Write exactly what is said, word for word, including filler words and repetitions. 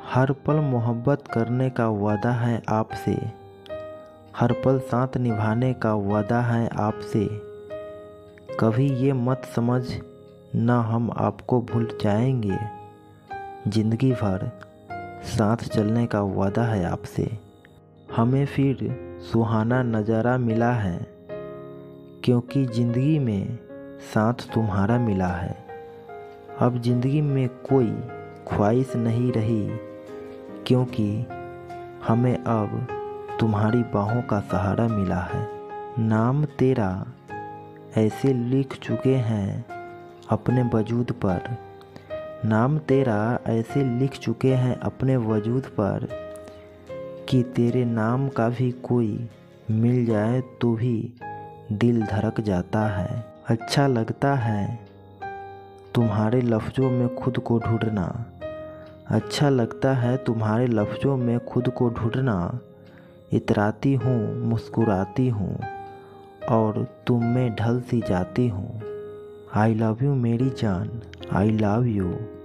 हर पल मोहब्बत करने का वादा है आपसे, हर पल साथ निभाने का वादा है आपसे। कभी ये मत समझ ना हम आपको भूल जाएंगे, ज़िंदगी भर साथ चलने का वादा है आपसे। हमें फिर सुहाना नज़ारा मिला है, क्योंकि ज़िंदगी में साथ तुम्हारा मिला है। अब ज़िंदगी में कोई ख्वाहिश नहीं रही, क्योंकि हमें अब तुम्हारी बाहों का सहारा मिला है। नाम तेरा ऐसे लिख चुके हैं अपने वजूद पर, नाम तेरा ऐसे लिख चुके हैं अपने वजूद पर कि तेरे नाम का भी कोई मिल जाए तो भी दिल धड़क जाता है। अच्छा लगता है तुम्हारे लफ्ज़ों में खुद को ढूंढना, अच्छा लगता है तुम्हारे लफ्ज़ों में खुद को ढूंढना। इतराती हूँ, मुस्कुराती हूँ और तुम में ढल सी जाती हूँ। आई लव यू मेरी जान, आई लव यू।